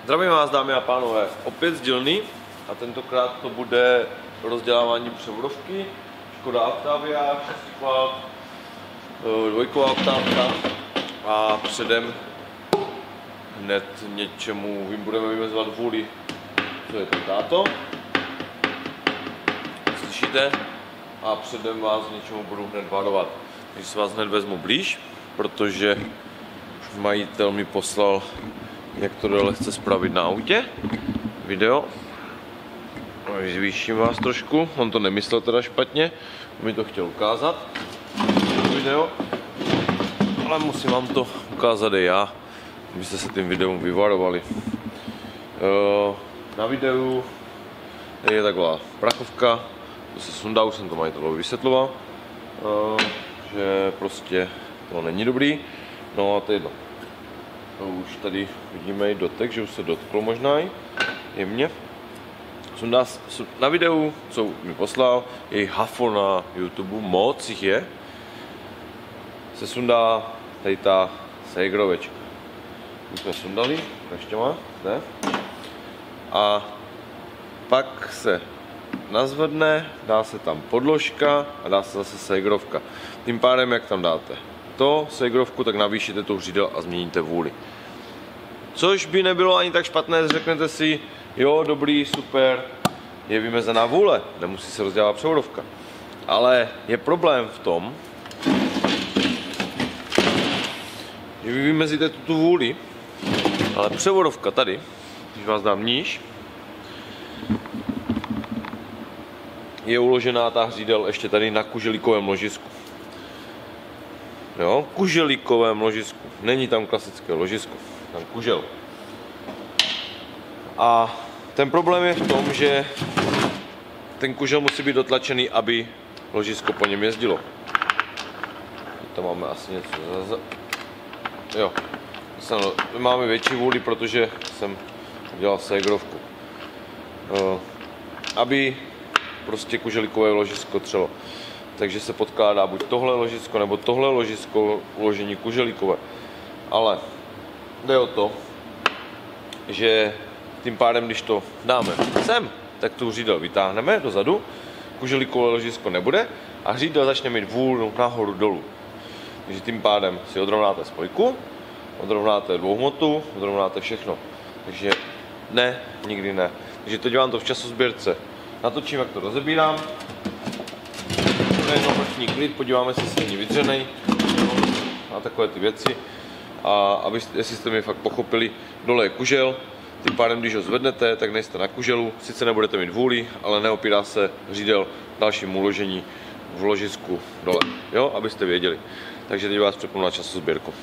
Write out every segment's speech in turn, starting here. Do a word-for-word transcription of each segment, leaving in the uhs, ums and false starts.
Zdravím vás, dámy a pánové, opět z dílny a tentokrát to bude rozdělávání převodovky Škoda Octavia, šest wattů, dvojková oktávka a předem hned něčemu budeme vymezovat vůli, co je ten táto, slyšíte, a předem vás něčemu budu hned varovat. Takže se vás hned vezmu blíž, protože už majitel mi poslal, jak to dole chce spravit na autě, video. Zvýším vás trošku, on to nemyslel teda špatně, on mi to chtěl ukázat, video, ale musím vám to ukázat i já, abyste se tím videem vyvarovali. Na videu je taková prachovka, to se sundá, už jsem to majitelovi vysvětloval, že prostě to není dobrý, no a to je jedno. Už tady vidíme i dotek, že už se dotklo možná i jemně. Sundá, na videu, co mi poslal, je hafo na YouTube, moc jich je, se sundá tady ta sejgrovečka. Už jsme sundali, ještě má, ne? A pak se nazvedne, dá se tam podložka a dá se zase sejgrovka. Tím pádem, jak tam dáte to sejgrovku, tak navýšíte tu hřídel a změníte vůli. Což by nebylo ani tak špatné, řeknete si, jo, dobrý, super, je vymezená vůle, nemusí se rozdělat převodovka. Ale je problém v tom, že vy vymezíte tu, tu vůli, ale převodovka tady, když vás dám níž, je uložená ta hřídel ještě tady na kuželíkovém ložisku. Jo, kuželíkovém ložisku, není tam klasické ložisko, tam kužel. A ten problém je v tom, že ten kužel musí být dotlačený, aby ložisko po něm jezdilo. Tam máme asi něco za... Jo, my máme větší vůli, protože jsem dělal sejgrovku. Aby prostě kuželíkové ložisko třelo. Takže se podkládá buď tohle ložisko, nebo tohle ložisko uložení kuželíkové. Ale jde o to, že tím pádem, když to dáme sem, tak tu hřídel vytáhneme dozadu, kuželíkové ložisko nebude a hřídel začne mít vůli nahoru dolů. Takže tím pádem si odrovnáte spojku, odrovnáte dvouhmotu, odrovnáte všechno. Takže ne, nikdy ne. Takže to dělám to v časozběrce. Natočím, jak to rozebírám. Jednotný klid, podíváme se, jestli není vydřenej a takové ty věci. A abyste, jestli jste mi fakt pochopili, dole je kužel, tím pádem, když ho zvednete, tak nejste na kuželu, sice nebudete mít vůli, ale neopírá se hřídel dalším uložení v ložisku dole, jo, abyste věděli. Takže teď vás přepnu na časozběrku.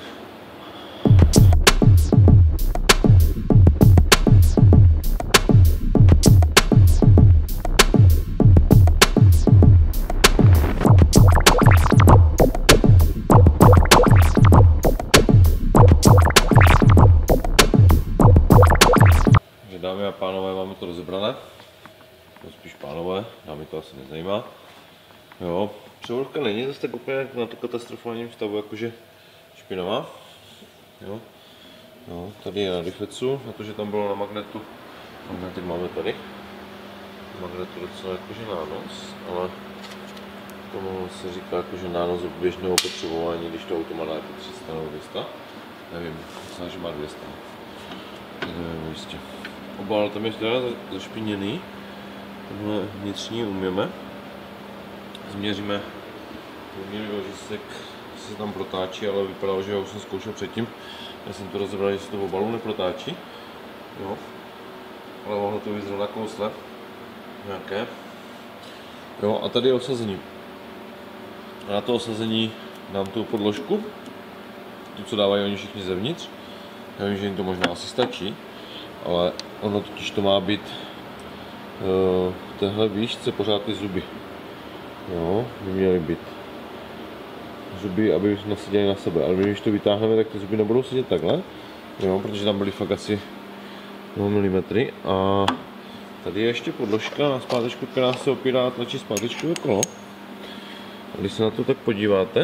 Dámy a pánové, máme to rozebrané, no spíš pánové, dámy to asi nezajímá. Jo, převodovka není zase tak úplně na to katastrofálním stavu, jakože špinavá. Jo. Jo, tady je na difecu, na to, že tam bylo na magnetu, magnety máme tady. Magnetu docela jakože nános, ale tomu se říká jakože nános běžného potřebování, když to auto má dáte tři sta nebo dvě sta. Nevím, myslím, že má dvě sta. Nevím jistě. Obal tam je teda zašpiněný, tenhle vnitřní umyjeme, změříme poměrný ložisek, se tam protáčí, ale vypadalo, že já už jsem zkoušel předtím, já jsem to rozebral, že se to v obalu neprotáčí, jo, ale mohlo to vyzrat na kousle, nějaké, jo, a tady je osazení, a na to osazení dám tu podložku, tu, co dávají oni všichni zevnitř, já vím, že jim to možná asi stačí, ale ono totiž to má být v téhle výšce pořád ty zuby. Jo, by měly být zuby, aby naseděly na sebe, ale když to vytáhneme, tak ty zuby nebudou sedět takhle, jo, protože tam byly fakt asi dva milimetry. A tady je ještě podložka na zpátečku, která se opírá a tlačí zpátečkové kolo. A když se na to tak podíváte,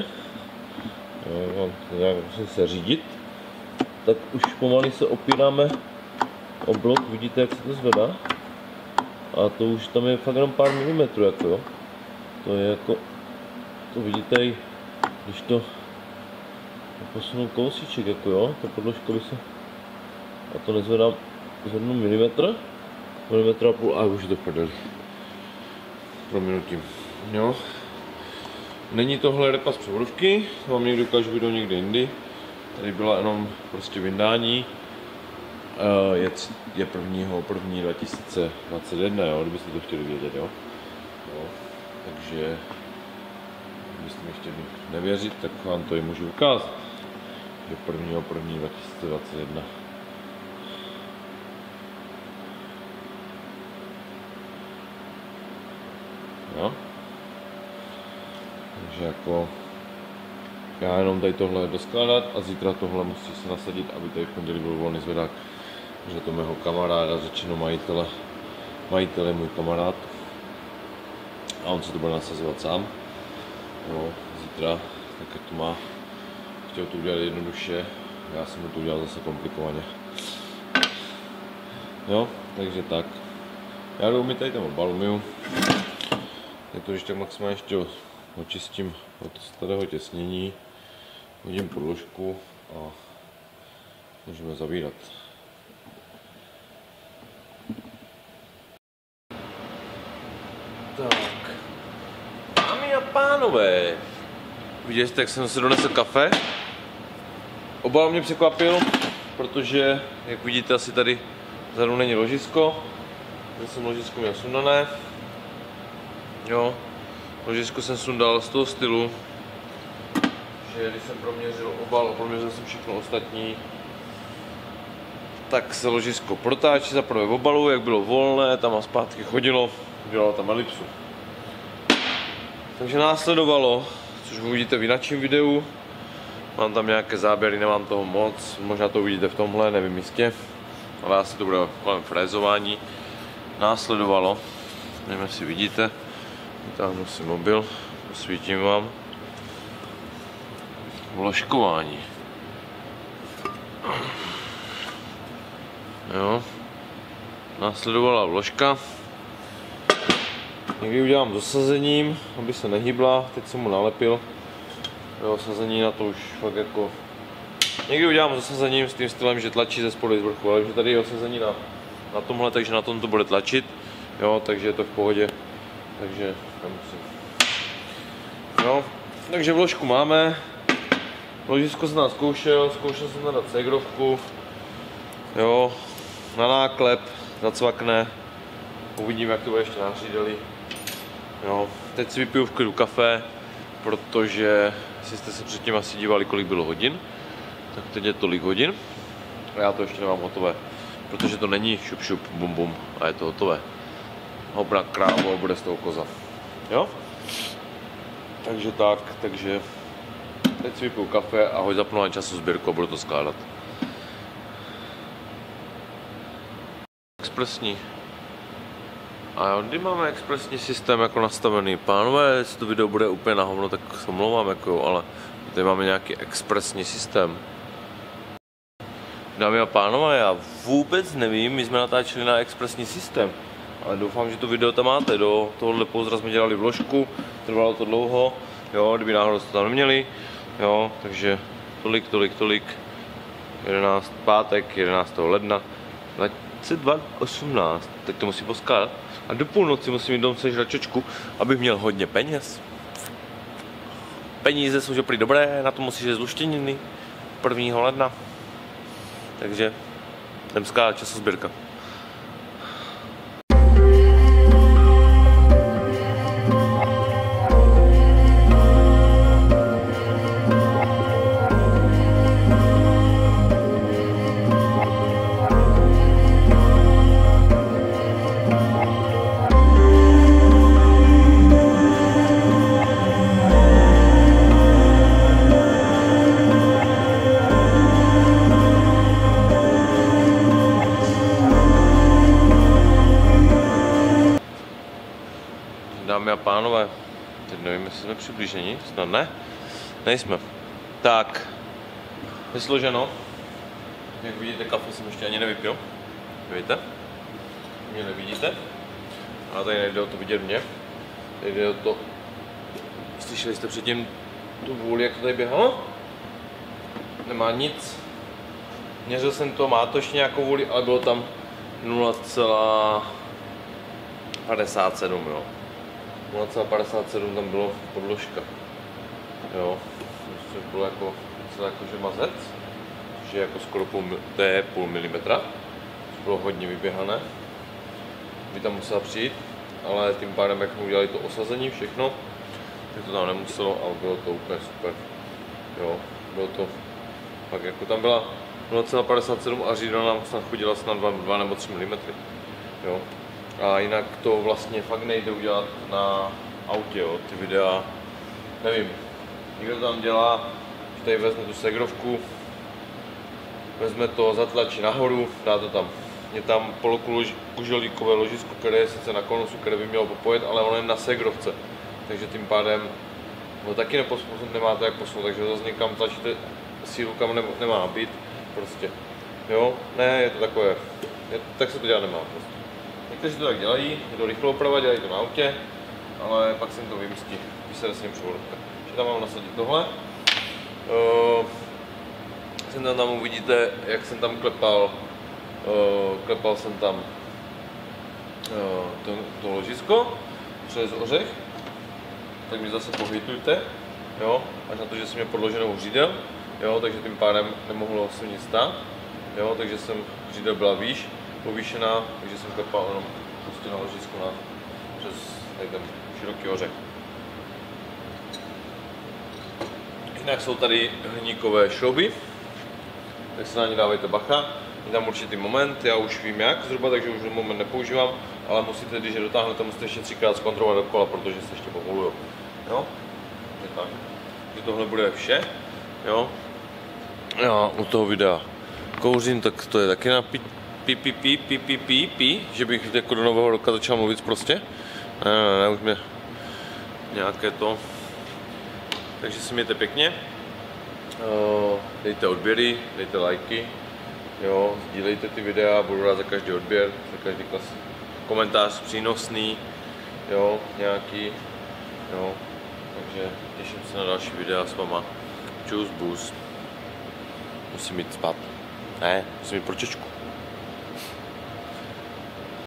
jo, musím se řídit, tak už pomalu se opíráme oblok, vidíte, jak se to zvedá. A to už tam je fakt jenom pár milimetrů, jako jo. To je jako, to vidíte, když to posunu kousíček, jako jo, ta podložka by se, a to nezvedám, zvednu milimetr, milimetr a půl, a už je to v prdeli. Prominutím, jo. Není tohle repa z převodovky, to vám někdo ukážu video někde jindy. Tady byla jenom prostě vyndání. Je, je prvního první dva tisíce dvacet jedna, jo, kdybyste to chtěli vědět, jo. jo. Takže, kdybyste mi chtěli nevěřit, tak vám to i můžu ukázat. Je prvního první dva tisíce dvacet jedna. Jo. Takže jako, já jenom tady tohle doskládat a zítra tohle musí se nasadit, aby tady v pondělí byl volný zvedák. Že to mého kamaráda, řečeno majitele, majitel je můj kamarád a on se to bude nasazovat sám. Jo, zítra, tak to má, chtěl to udělat jednoduše, já jsem mu to udělal zase komplikovaně. Jo, takže tak. Já jdu umýt tady ten obal, umyju. Je to, když tak maximálně ještě očistím od starého těsnění, hodím podložku a můžeme zavírat. Tak, dámy a pánové, viděli jste, jak jsem si donesl kafe. Obal mě překvapil, protože, jak vidíte, asi tady vzadu není ložisko. Já jsem ložisko měl sundané. Jo, ložisko jsem sundal z toho stylu, že když jsem proměřil obal a proměřil jsem všechno ostatní, tak se ložisko protáčí zaprvé v obalu, jak bylo volné, tam a zpátky chodilo, dělalo tam elipsu. Takže následovalo, což uvidíte v jináčím videu, mám tam nějaké záběry, nemám toho moc, možná to uvidíte v tomhle, nevím jistě, ale asi to bude máme frézování. Následovalo, nevím, jestli vidíte, vytáhnu si mobil, posvítím vám, vložkování. Jo, následovala vložka. Někdy udělám dosazením, aby se nehybla, teď jsem mu nalepil. Jo, sazení na to už fakt jako... Někdy udělám dosazením s tím stylem, že tlačí ze spodu i z vrchu, ale že tady je osazení na, na tomhle, takže na tom to bude tlačit. Jo, takže je to v pohodě, takže nemusím. Jo, takže vložku máme. Ložisko jsem nás zkoušel, zkoušel jsem nadat ségrovku. Jo, na náklep, zacvakne. Uvidím, jak to bude ještě nářídeli. Jo, teď si vypiju v klidu kafe, protože jestli jste se předtím asi dívali, kolik bylo hodin, tak teď je tolik hodin a já to ještě nemám hotové, protože to není šup šup bum bum a je to hotové. Hobra krávo, bude z toho koza. Jo? Takže tak, takže teď si vypiju kafe a hoď zapnu na času sběrku a budu to skládat. Expresní. A jo, kdy máme expresní systém jako nastavený? Pánové, jestli to video bude úplně na hovno, tak se omlouvám, jako jo, ale tady máme nějaký expresní systém. Dámy a pánové, já vůbec nevím, my jsme natáčeli na expresní systém, ale doufám, že to video tam máte. Do tohohle pouzra jsme dělali vložku, trvalo to dlouho, jo, kdyby náhodou to tam neměli, jo, takže tolik, tolik, tolik, jedenáct, pátek, jedenáctého ledna dvacet dva osmnáct, teď to musím poskládat. A do půlnoci musím jít domů sežrat čočku, abych měl hodně peněz. Peníze jsou že prý dobré, na to musíš jít zluštěniny prvního ledna. Takže jdem skládat časozběrka. Dámy a pánové, teď nevím, jestli jsme přiblíženi, snad ne, nejsme. Tak, vysloženo, jak vidíte, kafe jsem ještě ani nevypil. Vidíte? Mě nevidíte? Ale tady nejde o to vidět mě. Tady jde o to... Slyšeli jste předtím tu vůli, jak to tady běhalo? Nemá nic. Měřil jsem to, má to ještě nějakou vůli, ale bylo tam nula celá padesát sedm, jo. nula celá padesát sedm tam bylo podložka. Jo. To bylo jako, docela jako že mazec. Což je jako skoro půl, to je půl milimetra. To bylo hodně vyběhané. By tam musela přijít, ale tím pádem, jak jsme udělali to osazení, všechno, tak to tam nemuselo, ale bylo to úplně super. Jo, bylo to pak jako tam byla nula celá padesát sedm a řídla nám snad chodila snad dva nebo tři milimetry. Jo. A jinak to vlastně fakt nejde udělat na autě, jo. Ty videa, nevím, někdo tam dělá, že tady vezme tu segrovku, vezme to, zatlačí nahoru, dá to tam. Je tam polokuželíkové ložisko, které je sice na konusu, které by mělo popojet, ale ono je na segrovce. Takže tím pádem no taky neposunout, nemáte jak posunout, takže zase někam tlačíte sílu, kam ne, nemá být. Prostě. Jo, ne, je to takové, je, tak se to dělat nemá prostě. Někteří to tak dělají, je to rychle opravovat, dělají to na autě, ale pak se jim to vymstí, když se s ním převodovka. Takže tam mám nasadit tohle. Uh, jsem tam, tam uvidíte, jak jsem tam klepal, uh, klepal jsem tam uh, to, to ložisko přes ořech, tak mi zase pohejtujte, jo, až na to, že jsem měl podloženou hřídel, jo, takže tím pádem nemohlo se nic stát, jo, takže jsem hřídel byla výš, povýšená, takže jsem klepal jenom prostě na ložisko na, přes tady ten široký ořech. Jinak jsou tady hliníkové šrouby, tak se na ně dávejte bacha, je tam určitý moment, já už vím jak zhruba, takže už ten moment nepoužívám, ale musíte, když je dotáhnete, musíte ještě třikrát zkontrolovat dokola, protože se ještě povolujou. Jo? Je tak. Takže tohle bude vše. Jo? Já u toho videa kouřím, tak to je taky na pi, pi, pi, pi, pi, pi, pi, pi, že bych jako do nového roka začal mluvit prostě. Ne, ne, ne, už mě nějaké to. Takže si mějte pěkně. Dejte odběry, dejte lajky. Jo, sdílejte ty videa, budu rád za každý odběr, za každý klas, komentář přínosný, jo, nějaký, jo, takže těším se na další videa s váma. Čus, bus. Musím jít spát. Ne, musím jít pro čečku.